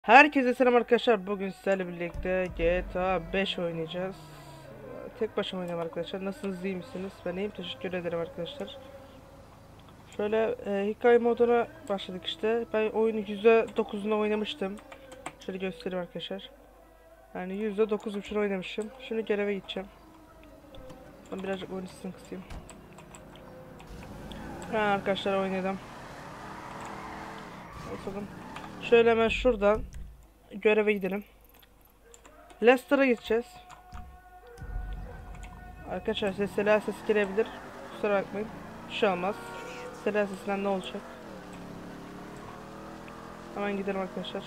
Herkese selam arkadaşlar. Bugün sizlerle birlikte GTA 5 oynayacağız. Tek başıma oynayacağım arkadaşlar. Nasılsınız, iyi misiniz? Ben iyiyim, teşekkür ederim arkadaşlar. Şöyle hikaye moduna başladık işte. Ben oyunu %9'unu oynamıştım. Şöyle göstereyim arkadaşlar. Yani %9'unu oynamışım. Şimdi göreve gideceğim. Ben birazcık oyun sesini kısayım. Ha, arkadaşlar oynadım. Bakalım. Şöyle hemen şuradan göreve gidelim. Leicester'a gideceğiz. Arkadaşlar silah sesi gelebilir. Kusura bakmayın. Bir şey olmaz. Silah sesinden ne olacak? Hemen gidelim arkadaşlar.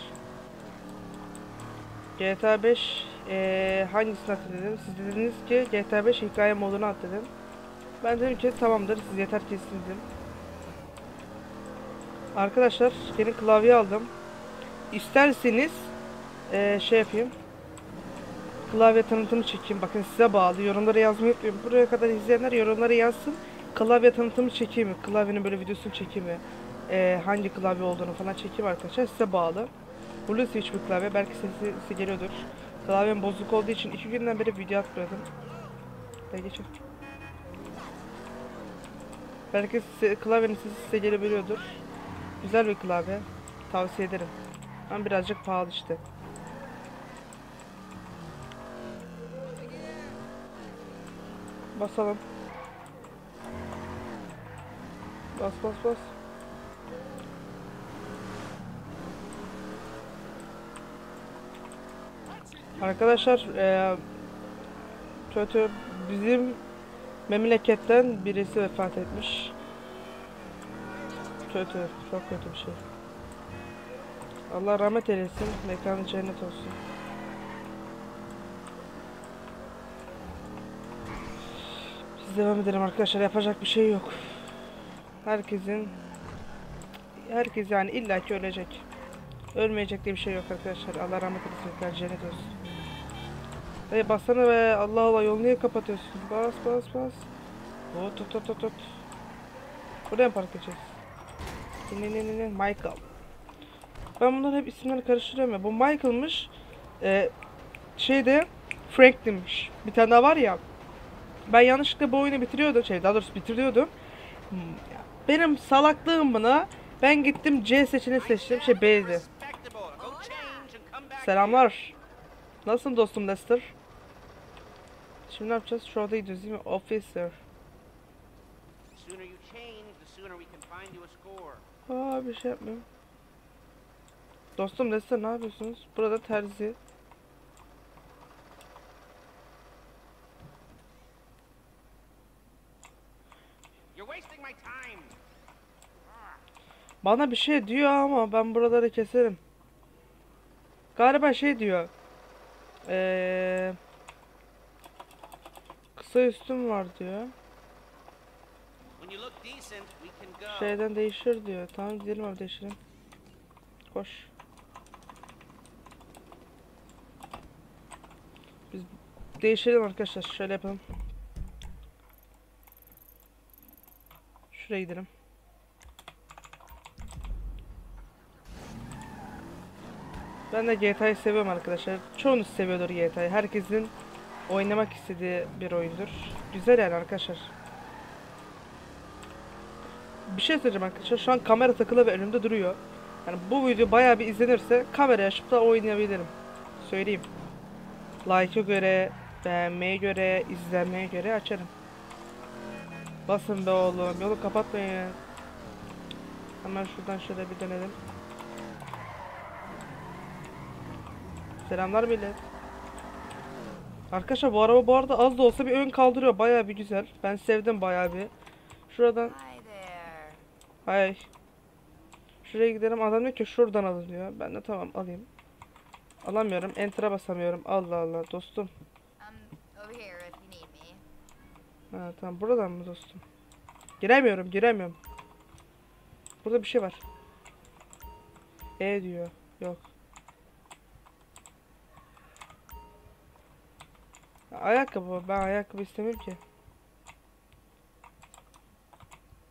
GTA 5 hangisini at dedim? Siz dediniz ki GTA 5 hikaye modunu at dedim. Ben dedim ki tamamdır, siz yeter ki istedim. Arkadaşlar yeni klavye aldım. İsterseniz şey yapayım. Klavye tanıtımı çekeyim. Bakın size bağlı. Yorumlara yazmayı unutmayın. Buraya kadar izleyenler yorumlara yazsın. Klavye tanıtımı çekeyim mi? Klavyenin böyle videosunu çekeyim mi? Hangi klavye olduğunu falan çekeyim arkadaşlar. Size bağlı. Blue Switch bir klavye. Belki sesi geliyordur. Klavyem bozuk olduğu için 2 günden beri video atmıyordum. Geçin. Belki klavyenin sesi size gelebiliyordur. Güzel bir klavye. Tavsiye ederim. Ama birazcık pahalı işte. Basalım. Bas bas bas. Arkadaşlar kötü, bizim memleketten birisi vefat etmiş. Kötü, çok kötü bir şey. Allah rahmet eylesin, mekanı cennet olsun. Biz devam edelim arkadaşlar, yapacak bir şey yok. Herkes yani illaki ölecek. Ölmeyecek diye bir şey yok arkadaşlar. Allah rahmet eylesin, mekanı cennet olsun. Hey bassana be, Allah Allah, yolu niye kapatıyorsun? Bas bas bas. Tut. Buraya mı park edeceğiz? Michael. Ben bunların hep isimlerini karıştırıyorum ya. Bu Michael'mış. Şeyde Franklin'miş. Bir tane daha var ya. Ben yanlışlıkla bu oyunu bitiriyordum. Daha doğrusu bitiriyordum. Benim salaklığım buna. Ben gittim C seçeneği seçtim. B'ydi. Selamlar. Nasılsın dostum Lester? Şimdi ne yapacağız? Şu anda gidiyoruz değil mi? Officer. Bir şey yapmıyorum. Dostum Lester ne yapıyorsunuz? Burada terzi. Bana bir şey diyor ama ben buraları keserim. Galiba şey diyor. Kısa üstüm var diyor. Şeyden değişir diyor. Tamam gidelim abi, değişelim. Koş. Biz değişelim arkadaşlar. Şöyle yapalım. Şuraya gidelim. Ben de GTA'yı seviyorum arkadaşlar. Çoğunuz seviyordur GTA'yı. Herkesin oynamak istediği bir oyundur. Güzel yani arkadaşlar. Bir şey söyleyeceğim arkadaşlar. Şu an kamera takılı ve önümde duruyor. Yani bu video bayağı bir izlenirse kamerayı açıp da oynayabilirim. Söyleyeyim. Like'a göre, beğenmeye göre, izlenmeye göre açarım. Basın be oğlum. Yolu kapatmayın. Hemen şuradan şöyle bir dönelim. Selamlar millet. Arkadaşlar bu araba bu arada az da olsa bir ön kaldırıyor. Bayağı bir güzel. Ben sevdim bayağı bir. Şuradan. Hay. Şuraya gidelim. Adam diyor ki şuradan alın diyor. Ben de tamam alayım. Alamıyorum. Enter'a basamıyorum. Allah Allah dostum. Ha tamam, buradan mı dostum? Giremiyorum. Burada bir şey var. Diyor. Yok. Ayakkabı. Ben ayakkabı istemiyorum ki.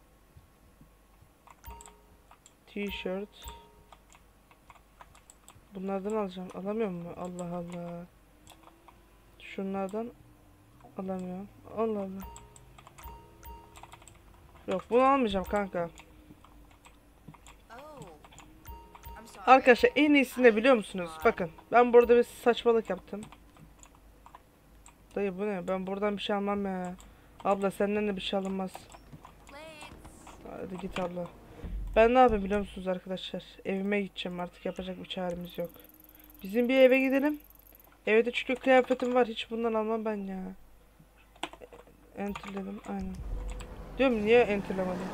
T-shirt. Bunlardan alacağım. Alamıyor mu? Allah Allah. Şunlardan alamıyorum. Allah Allah. Yok bunu almayacağım kanka. Arkadaşlar en iyisini de biliyor musunuz? Bakın ben burada bir saçmalık yaptım. Dayı bu ne? Ben buradan bir şey almam ya. Abla senden de bir şey alınmaz. Hadi git abla. Ben ne yapayım biliyor musunuz arkadaşlar? Evime gideceğim artık, yapacak bir çaremiz yok. Bizim bir eve gidelim. Evde çünkü kıyafetim var. Hiç bundan almam ben ya. Enterledim aynen. Diyorum niye enterlemadım?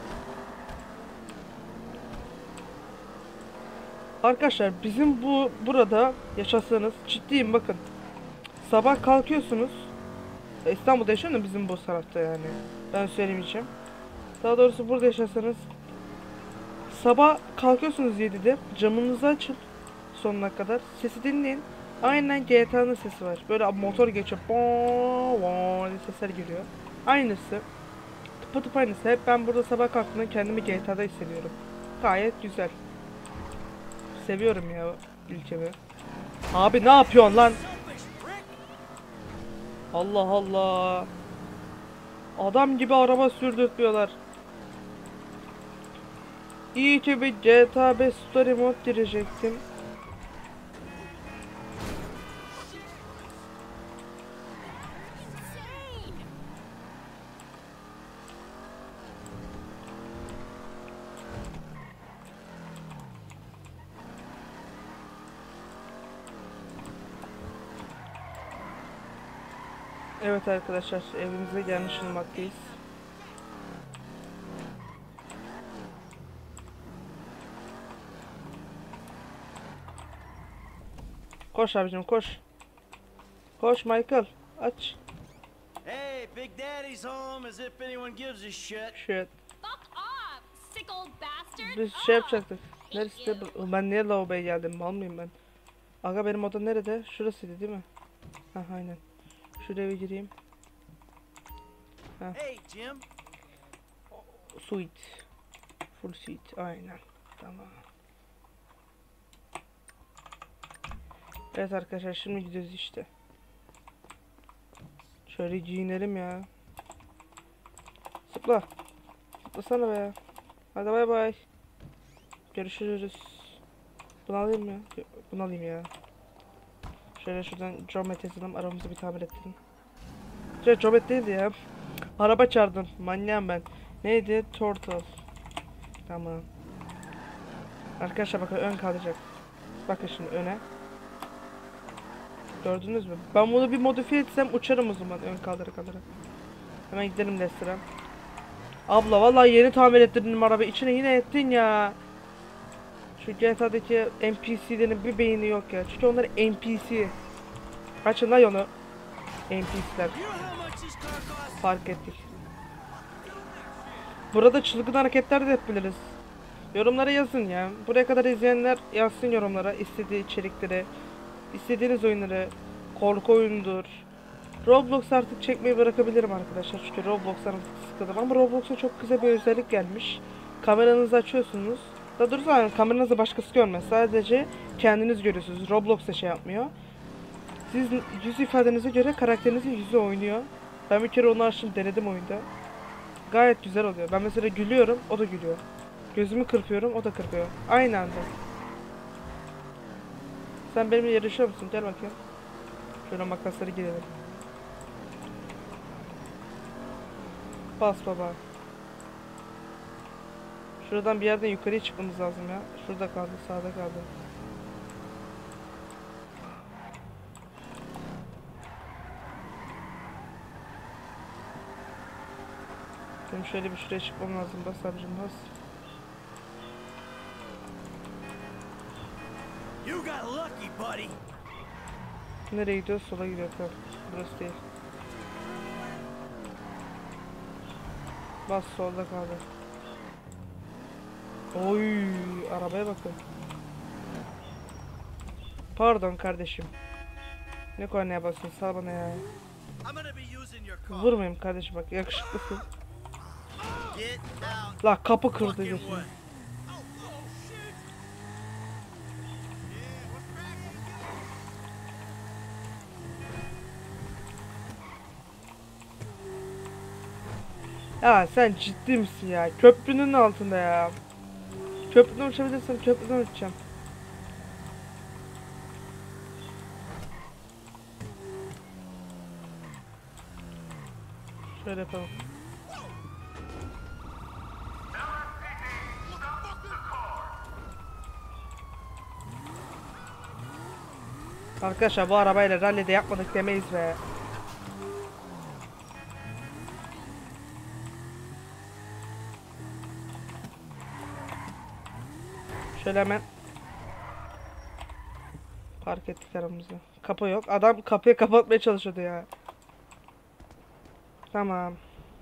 Arkadaşlar bizim burada yaşasanız ciddiyim bakın. Sabah kalkıyorsunuz. İstanbul'da yaşıyorum da bizim bu tarafta yani. Ben söylemeyeceğim. Daha doğrusu burada yaşasanız sabah kalkıyorsunuz 7'de. Camınızı açın sonuna kadar. Sesi dinleyin. Aynen GTA'nın sesi var. Böyle motor geçiyor. Bon, bon diye sesler geliyor. Aynısı. Tıpatıp aynısı. Hep ben burada sabah kalktığımda kendimi GTA'da hissediyorum. Gayet güzel. Seviyorum ya ülkemi. Abi ne yapıyorsun lan? Allah Allah. Adam gibi araba sürdürtüyorlar. İyi ki bir GTA 5 Story Mode girecektim. Evet arkadaşlar evimize gelmiş bulunmaktayız. Koş abicim koş. Koş Michael aç. Hey, Big Daddy's home as if anyone gives a shit. Shit. Fuck off, sick old bastard. Biz şey yapacaktık. Neresi? Ben niye lavaboya geldim? Mal mıyım ben? Aga benim oda nerede? Şurasıydı değil mi? Ha aynen. Şuraya bir gireyim. Hey, Jim. Suite. Full suite. Aynen. Tamam. Evet arkadaşlar şimdi gidiyoruz işte. Şöyle giyinelim ya. Zıpla. Zıplasana be. Hadi bay bay. Görüşürüz. Bunu alayım mı? Bunu alayım ya. Şöyle şuradan Comet yazalım. Aramızı bir tamir ettirelim. Comet değildi ya. Araba çağırdım. Manyağım ben. Neydi? Turtle. Tamam. Arkadaşlar bakın ön kalacak. Bakın şimdi öne. Gördünüz mü? Ben bunu bir modifiye etsem uçarım o zaman ön kaldıra kaldıra. Hemen gidelim Lester'a. Abla vallahi yeni tamir ettirdim araba. İçine yine ettin ya. Şu GTA'daki NPC'lerin bir beyni yok ya. Çünkü onlar NPC. Açın lan onu. NPC'ler. Fark ettik. Burada çılgın hareketler de yapabiliriz. Yorumlara yazın ya. Buraya kadar izleyenler yazsın yorumlara. İstediği içerikleri, istediğiniz oyunları, korku oyunudur. Roblox artık çekmeyi bırakabilirim arkadaşlar. Çünkü Roblox'tan artık sıkıldım. Ama Roblox'a çok güzel bir özellik gelmiş. Kameranızı açıyorsunuz. Daha doğrusu yani kameranızı başkası görmez. Sadece kendiniz görüyorsunuz. Roblox'a şey yapmıyor. Siz yüz ifadenize göre karakterinizin yüzü oynuyor. Ben bir kere onu açtım denedim oyunda. Gayet güzel oluyor. Ben mesela gülüyorum, o da gülüyor. Gözümü kırpıyorum, o da kırpıyor. Aynı anda. Sen benimle yarışıyor musun? Gel bakayım. Şöyle makasları girelim. Bas baba. Şuradan bir yerden yukarıya çıkmamız lazım ya. Şurada kaldı, sağda kaldı. Benim şöyle bir şuraya çıkmam lazım. Bas abicim bas. You got lucky, buddy. Nereye gidiyor? Sola gidiyor. Tamam. Burası değil. Bas solda kaldı. Oy, arabaya bakın. Pardon kardeşim. Ne kornaya basıyorsun? Sal bana ya. I'm gonna be using your car. Vurmayayım kardeşim bak yakışıklısın. Get out. La kapı kırdı Fucking diyorsun. way. Ya sen ciddi misin ya? Köprünün altında ya. Köprüden uçabilirsem köprüden uçacağım. Şöyle yapalım. Arkadaşlar bu arabayla rallide yapmadık demeyiz be. Şöyle hemen park ettik aramızda. Kapı yok. Adam kapıyı kapatmaya çalışıyordu ya. Tamam.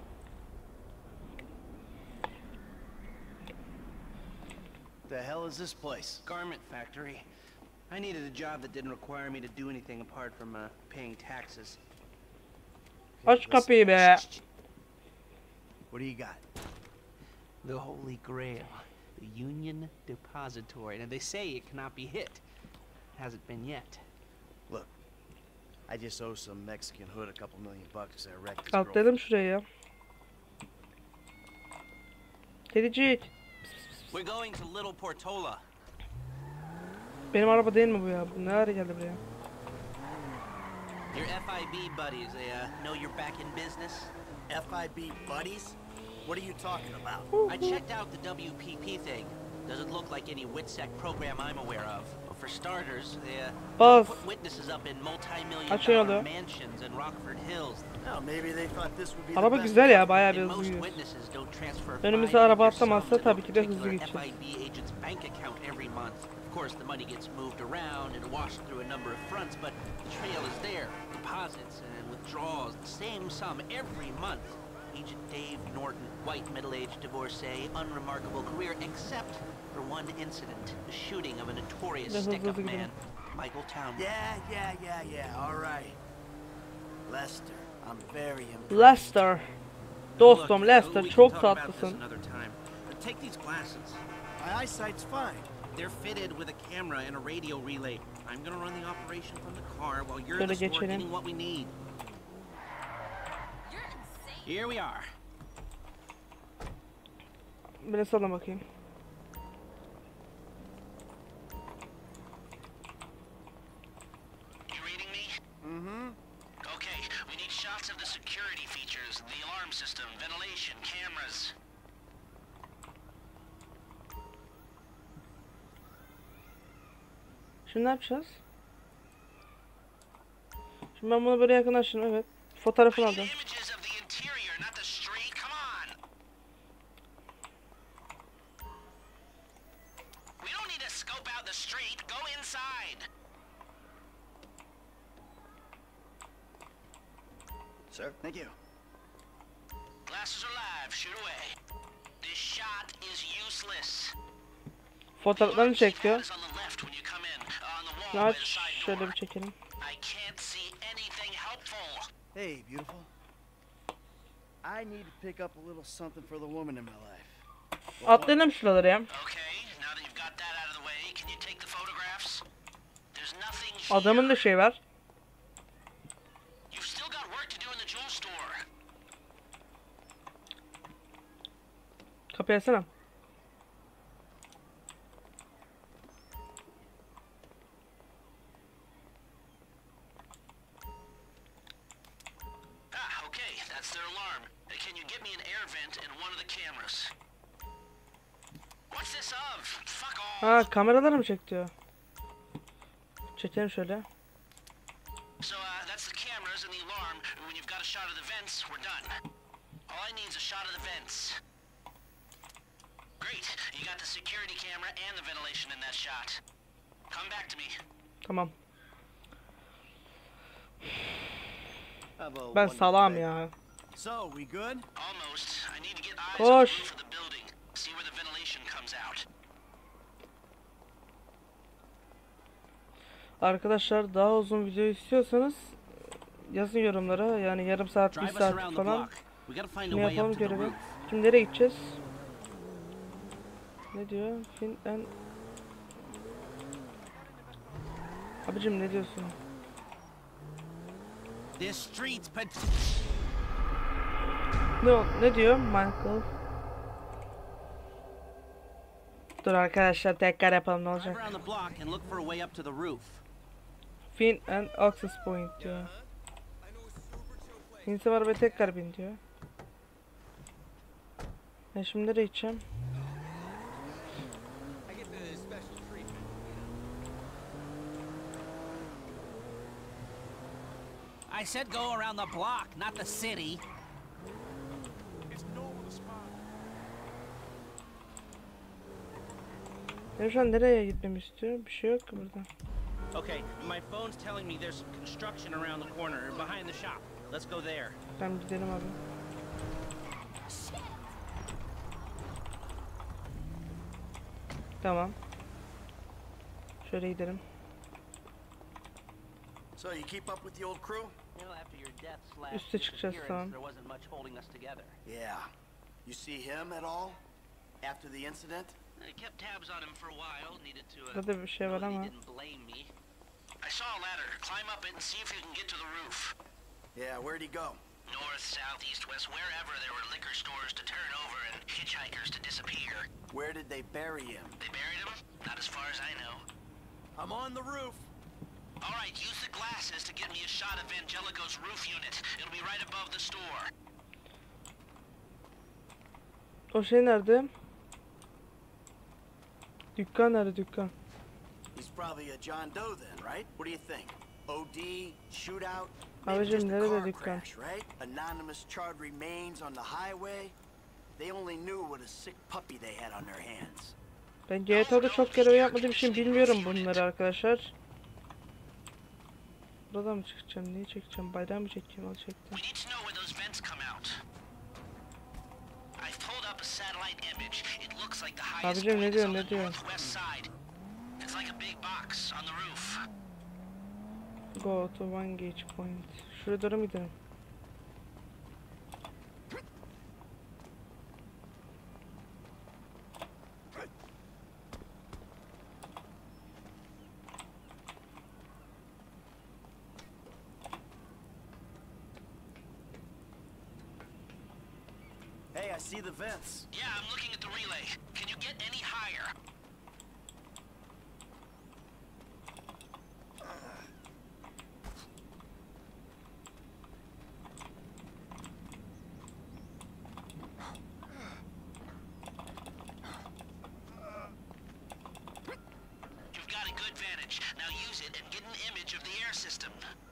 The hell is this place? Garment factory. I needed a job that didn't require me to do anything apart from paying taxes. Aç kapıyı be. What do you got? The Holy Grail, the Union Depository. And they say it cannot be hit. Hasn't been yet. Look, I just owe some Mexican hood a couple $1,000,000 because I wrecked his Atlayalım girlfriend. şuraya ya. Kedicik. We're going to Little Portola. Benim araba değil mi bu ya? Bu ne ara geldi buraya? Your FIB buddies, they know you're back in business. FIB buddies? What are you talking about? I checked out the WPP thing. Doesn't look like any WITSEC program I'm aware of. But for starters, they Bas. put witnesses up in multi-million Açıyor dollar da. mansions in Rockford Hills. Oh, maybe they thought this would be the Araba best. güzel ya, bayağı bir And hızlı most gidiyor. witnesses don't transfer Önümüze five araba figure atlamazsa sums tabii into ki de a hızlı particular geçeceğiz. FIB agent's bank account every month. Of course, the money gets moved around and washed through a number of fronts, but the trail is there. Deposits and withdrawals, the same sum every month. Agent Dave Norton, white middle-aged divorcee, unremarkable career except for one incident, the shooting of a notorious Biraz hızlı stick-up hızlı man, Michael Townley. Yeah, all right. Lester, I'm very impressed. Lester. Dostum Look, Lester we can çok talk about this tatlısın. another time. But take these glasses. My eyesight's fine. They're fitted with a camera and a radio relay. I'm gonna run the operation from the car while you're in Şöyle the store geçelim. getting what we need. You're insane. Here we are. Biraz sana bakayım. You reading me? Mm-hmm. Okay, we need shots of the security features, the alarm system, ventilation, cameras. Şimdi ne yapacağız? Şimdi ben bunu böyle yakınlaştırdım, evet. Fotoğrafını I need aldım. images of the interior, not the street. Come on. We don't need to scope out the street. Go inside. Sir, thank you. Glasses are live. Shoot away. This shot is useless. Fotoğraflarını çek diyor. Is on the left when you come in, on the wall Şunu by aç, the side şöyle door. bir çekelim. I can't see anything helpful. Hey, beautiful. I need to pick up a little something for the woman in my life. Atlayalım şuraları ya. Okay, now that you've got that out of the way, can you take the photographs? There's nothing here. Adamın da şey var. You've still got work to do in the jewel store. Kapıyı açsana. Okay, that's their alarm. Can you get me an air vent in one of the cameras? What's this of? Fuck all. Ha, kameraları mı çek diyor. Çekelim şöyle. So, that's the cameras and the alarm. When you've got a shot of the vents, we're done. All I need is a shot of the vents. Great. You got the security camera and the ventilation in that shot. Come back to me. Tamam. Have a Ben wonderful salam day. ya. So, we good? Almost. I need to get eyes Koş. on the roof of the building. See where the ventilation comes out. Arkadaşlar daha uzun video istiyorsanız yazın yorumlara. Yani yarım saat, bir Drive us saat around the falan. block. We gotta find a Ne way yapalım up to the görevi. roof. Şimdi nereye gideceğiz? Ne diyor? Abicim ne diyorsun? This street's Ne diyor Michael? Dur arkadaşlar tekrar yapalım ne olacak? Drive around the block and look for a way up to the roof. Fin and access point diyor. İnsan arabaya tekrar bin diyor. Ben şimdi nereye gideceğim? I said go around the block, not the city. Ben şu an nereye gitmemi istiyor? Bir şey yok ki burada. Okay, my phone's telling me there's some construction around the corner, behind the shop. Let's go there. Tamam gidelim abi. Tamam. Şöyle gidelim. So you keep up with the old crew? Well, after your deaths last Üste çıkacağız, tamam. there wasn't much holding us together. Yeah. You see him at all? After the incident? I kept tabs on him for a while. Needed to Burada bir şey var know that ama. he didn't blame me. I saw a ladder. Climb up it and see if you can get to the roof. Yeah, where'd he go? North, south, east, west, wherever there were liquor stores to turn over and hitchhikers to disappear. Where did they bury him? They buried him? Not as far as I know. I'm on the roof. All right, use the glasses to get me a shot of Angelico's roof unit. It'll be right above the store. O şey nerede? Dükkan nerede dükkan? He's probably a John Doe then, right? What do you think? OD, shootout, maybe Abicim just a nerede car dükkan? crash, right? Anonymous charred remains on the highway. They only knew what a sick puppy they had on their hands. Ben GTA'da çok kere yapmadığım için bilmiyorum bunları arkadaşlar. Burada mı çıkacağım? Neyi çekeceğim? Bayrağı mı çekeceğim? Al çektim. We need to know where those vents come out. I've pulled up a satellite image. It looks like the highest Abicim ne point is diyor on ne the diyor? northwest side. It's like a big box on the roof. Go to one gauge point. Şuraya doğru mu gidelim? Hey, I see the vents. Yeah, I'm looking at the relay. Can you get any higher? You've got a good vantage. Now use it and get an image of the air system.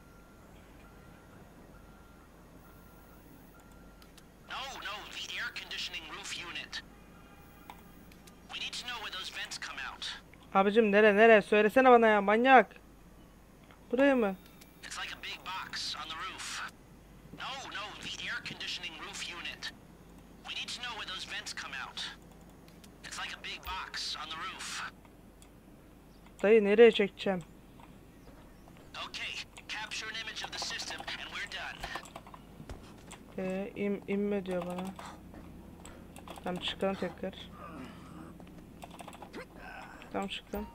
No, the air conditioning roof unit. We need to know where those vents come out. Abicim nere? Söylesene bana ya manyak. Buraya mı? It's like a big box on the roof. No, the air conditioning roof unit. We need to know where those vents come out. It's like a big box on the roof. Dayı nereye çekeceğim? Okay, capture an image of the system and we're done. İnme diyor bana. Tamam çıkalım tekrar. Tamam çıktım.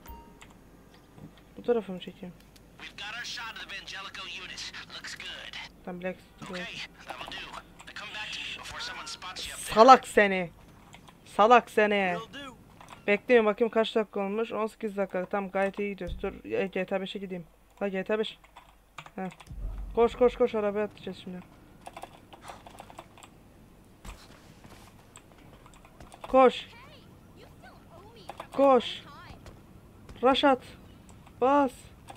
Bu tarafı mı çekeyim? We've got our shot of the Angelico unit. Looks good. Tamam Black. Okay, that'll do. Now come back to me before someone spots you up there. Salak seni. Salak seni. Will do. Bekleyin bakayım kaç dakika olmuş. 18 dakika. Tam gayet iyi gidiyoruz. Dur GTA 5'e gideyim. Ha GTA 5. Heh. Koş arabaya atlayacağız şimdi. Koş. Koş. Raşat. Bas.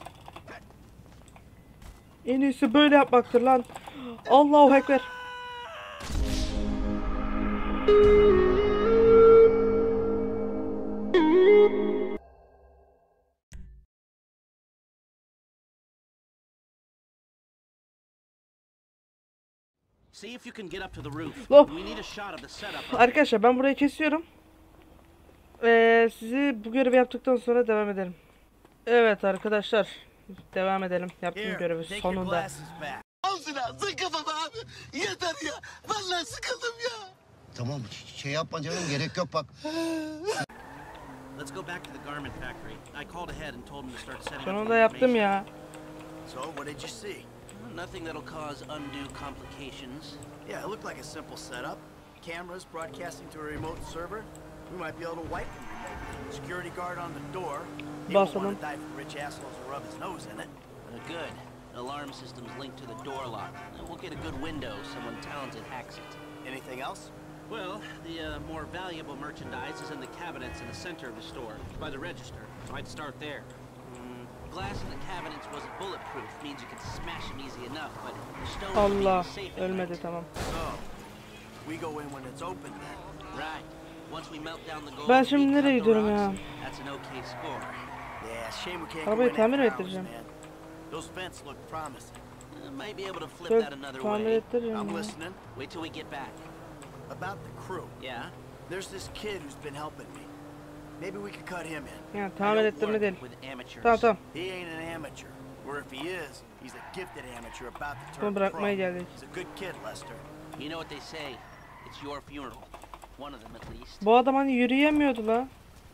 En iyisi böyle yapmaktır lan. Allahu Ekber. See if you can get up to the roof. Oh. We need a shot of the setup. Arkadaşlar ben burayı kesiyorum. Sizi bu görevi yaptıktan sonra devam edelim. Evet arkadaşlar. Devam edelim. Yaptığım Here, görevi take your sonunda. glasses back. Ağzına sıkıldım abi. Yeter ya. Vallahi sıkıldım ya. Tamam şey yapma canım gerek yok bak. Let's go back to the garment factory. I called ahead and told him to start setting up Sonunda the yaptım information. ya. So, what did you see? Nothing that'll cause undue complications. Yeah, it looked like a simple setup. Cameras broadcasting to a remote server. We might be able to wipe them remotely. Security guard on the door. He won't want to die for rich assholes who rub his nose in it. Good. An alarm system's linked to the door lock. We'll get a good window. Someone talented hacks it. Anything else? Well, the more valuable merchandise is in the cabinets in the center of the store, by the register. I'd start there. Glass in the cabinets wasn't bulletproof, means you can smash them easy enough, but the stone Allah, safe. ölmedi tamam. So, we go in when it's open then. Right. Once we melt down the gold, Ben şimdi nereye gidiyorum ya? that's an okay score. Yeah, shame we can't go Arabayı in tamir after hours, ettireceğim. man. Those vents look promising. Might be able to flip Çok that another tamir way. ettireceğim I'm ya. listening. Wait till we get back. About the crew. Yeah? There's this kid who's been helping me. Maybe we could cut him in. Yani tamir ettirme değil. With amateurs. Tamam tamam. He ain't an amateur. Or if he is, he's a gifted amateur about to turn Bunu bırakmaya pro. geldik. He's a good kid, Lester. You know what they say. It's your funeral. One of them at least. Bu adam hani yürüyemiyordu la.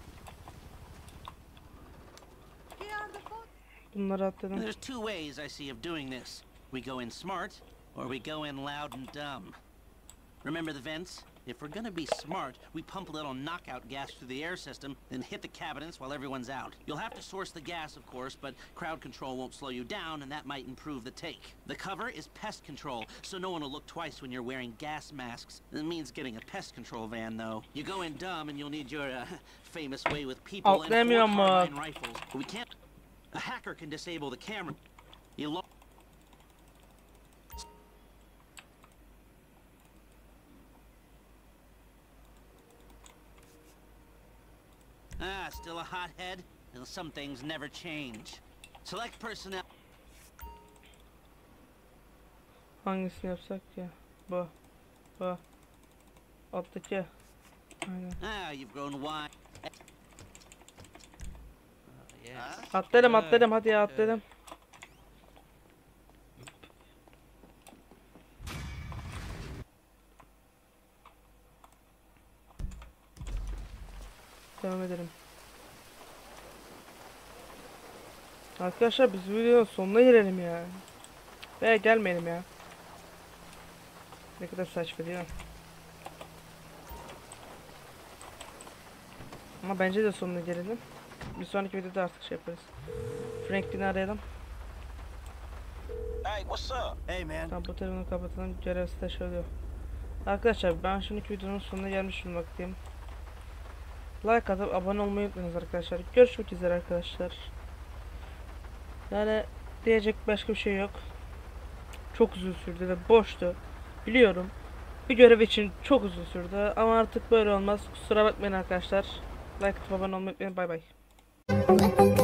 Bunları atladım. There's two ways I see of doing this. We go in smart, or we go in loud and dumb. Remember the vents? If we're gonna be smart, we pump a little knockout gas through the air system, then hit the cabinets while everyone's out. You'll have to source the gas, of course, but crowd control won't slow you down, and that might improve the take. The cover is pest control, so no one will look twice when you're wearing gas masks. It means getting a pest control van, though. You go in dumb, and you'll need your famous way with people and 4 carbine rifles. But we can't... A hacker can disable the camera. You still a hothead? Well, some things never change. Select personnel. Hangisini yapsak ya? Bu. Bu. Alttaki. Aynen. You've grown wise. Yes. Atladım hadi ya atladım. Devam edelim. Arkadaşlar biz videonun sonuna gelelim ya. Veya gelmeyelim ya. Ne kadar saçma değil mi? Ama bence de sonuna gelelim. Bir sonraki videoda artık şey yaparız. Franklin'i arayalım. Hey, what's up? Hey, man. Tamam, bu telefonu kapatalım. Görev staj oluyor. Arkadaşlar ben şimdiki videonun sonuna gelmiş bulunmaktayım. Like atıp abone olmayı unutmayınız arkadaşlar. Görüşmek üzere arkadaşlar. Yani diyecek başka bir şey yok. Çok uzun sürdü ve boştu. Biliyorum. Bir görev için çok uzun sürdü ama artık böyle olmaz. Kusura bakmayın arkadaşlar. Like atıp abone olmayı unutmayın. Bay bay.